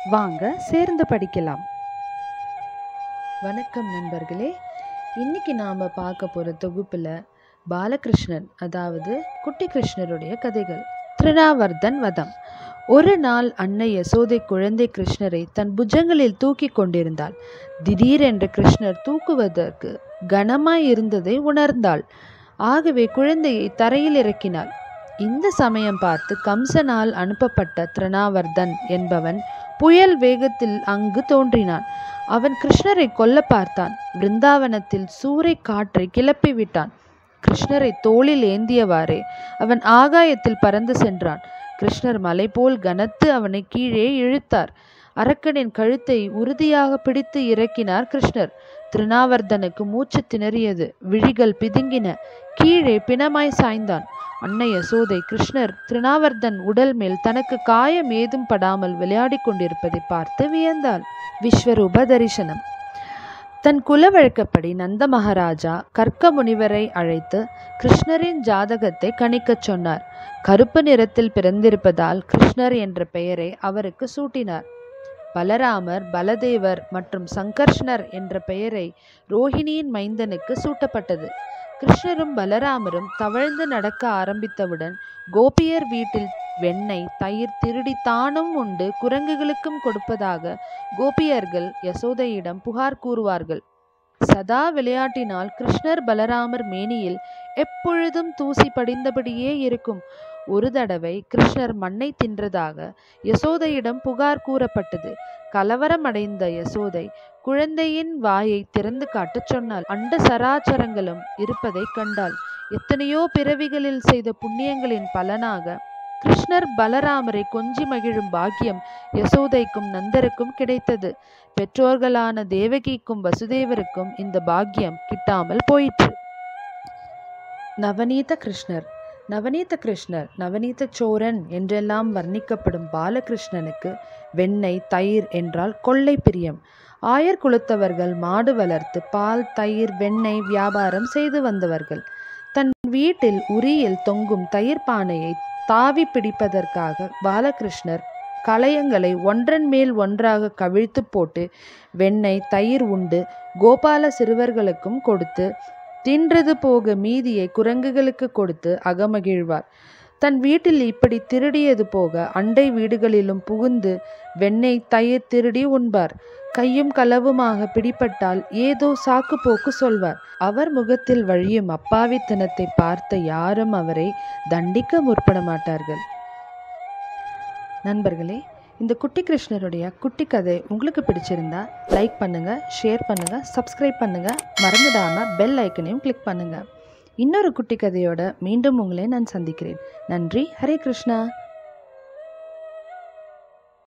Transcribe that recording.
வாங்க சேர்ந்து படிக்கலாம். வணக்கம் நண்பர்களே. இன்னைக்கு நாம பார்க்க போற தொகுப்புல பாலகிருஷ்ணன் அதாவது குட்டி கிருஷ்ணருடைய கதைகள். திருநாவர்தன் வதம். ஒரு நாள் அன்னை யசோதை குழந்தை கிருஷ்ணரை தன் புஜங்களில் தூக்கி கொண்டிருந்தாள். திடீரென்று கிருஷ்ணர் தூக்குவதற்கு கனமாய் இருந்ததை உணர்ந்தாள். ஆகவே குழந்தையை தரையில் இறக்கினாள். இந்த சமயம் பார்த்து கம்சனால் அனுப்பப்பட்ட திருநாவர்தன் என்பவன் புயல் வேகத்தில் அங்கு தோன்றினான். அவன் கிருஷ்ணரை கொல்ல பார்த்தான். பிருந்தாவனத்தில் சூறை காற்றை கிளப்பி விட்டான். கிருஷ்ணரை தோளில் ஏந்தியவாறே அவன் ஆகாயத்தில் பறந்து சென்றான். கிருஷ்ணர் மலை போல் கனத்து அவனை கீழே இழுத்தார். அரக்கனின் கழுத்தை உறுதியாக பிடித்து இறக்கினார் கிருஷ்ணர். திருநாவர்தனுக்கு மூச்சு திணறியது. விழிகள் பிதுங்கின. கீழே பிணமாய் சாய்ந்தான். அன்னை யசோதை கிருஷ்ணர் திருநாவர்தன் உடல் மேல் தனக்கு காயம் ஏதும் படாமல் விளையாடி கொண்டிருப்பதை பார்த்து வியந்தாள். விஸ்வரூப தரிசனம். தன் குல வழக்கப்படி நந்த மகாராஜா கர்க்க முனிவரை அழைத்து கிருஷ்ணரின் ஜாதகத்தை கணிக்கச் சொன்னார். கருப்பு நிறத்தில் பிறந்திருப்பதால் கிருஷ்ணர் என்ற பெயரை அவருக்கு சூட்டினார். பலராமர், பலதேவர் மற்றும் சங்கர்ஷ்ணர் என்ற பெயரை ரோஹிணியின் மைந்தனுக்கு சூட்டப்பட்டது. கிருஷ்ணரும் பலராமரும் தவழ்ந்து நடக்க ஆரம்பித்தவுடன் கோபியர் வீட்டில் வெண்ணெய், தயிர் திருடி தானும் உண்டு குரங்குகளுக்கும் கொடுப்பதாக கோபியர்கள் யசோதையிடம் புகார் கூறுவார்கள். சதா விளையாட்டினால் கிருஷ்ணர் பலராமர் மேனியில் எப்பொழுதும் தூசி படிந்தபடியே இருக்கும். ஒரு தடவை கிருஷ்ணர் மண்ணை தின்றதாக யசோதையிடம் புகார் கூறப்பட்டது. கலவரமடைந்த யசோதை குழந்தையின் வாயை திறந்து காட்டச் சொன்னாள். அண்ட சராச்சரங்களும் இருப்பதை கண்டாள். எத்தனையோ பிறவிகளில் செய்த புண்ணியங்களின் பலனாக கிருஷ்ணர் பலராமரை கொஞ்சி மகிழும் பாக்கியம் யசோதைக்கும் நந்தருக்கும் கிடைத்தது. பெற்றோர்களான தேவகிக்கும் வசுதேவருக்கும் இந்த பாக்கியம் கிட்டாமல் போயிற்று. நவநீத கிருஷ்ணர். நவநீத கிருஷ்ணர், நவநீத சோரன் என்றெல்லாம் வர்ணிக்கப்படும் பாலகிருஷ்ணனுக்கு வெண்ணெய், தயிர் என்றால் கொள்ளை பிரியம். ஆயர் குலத்தவர்கள் மாடு வளர்த்து பால், தயிர், வெண்ணெய் வியாபாரம் செய்து வந்தவர்கள். தன் வீட்டில் உரியில் தொங்கும் தயிர் பானையை தாவி பிடிப்பதற்காக பாலகிருஷ்ணர் களையங்களை ஒன்றன் மேல் ஒன்றாக கவிழ்த்து போட்டு வெண்ணெய், தயிர் உண்டு கோபால சிறுவர்களுக்கும் கொடுத்து தின்றது போக மீதியை குரங்குகளுக்கு கொடுத்து அகமகிழ்வார். தன் வீட்டில் இப்படி திருடியது போக அண்டை வீடுகளிலும் புகுந்து வெண்ணெய், தயிர் திருடி உண்பார். கையும் களவுமாக பிடிபட்டால் ஏதோ சாக்கு போக்கு சொல்வார். அவர் முகத்தில் வழியும் அப்பாவித்தனத்தை பார்த்த யாரும் அவரை தண்டிக்க முற்பட மாட்டார்கள். நண்பர்களே, இந்த குட்டி கிருஷ்ணருடைய குட்டி கதை உங்களுக்கு பிடிச்சிருந்தா லைக் பண்ணுங்க, ஷேர் பண்ணுங்க, சப்ஸ்கிரைப் பண்ணுங்க, மறந்துடாம பெல் ஐக்கனையும் கிளிக் பண்ணுங்க. இன்னொரு குட்டி கதையோட மீண்டும் உங்களை நான் சந்திக்கிறேன். நன்றி. ஹரே கிருஷ்ணா.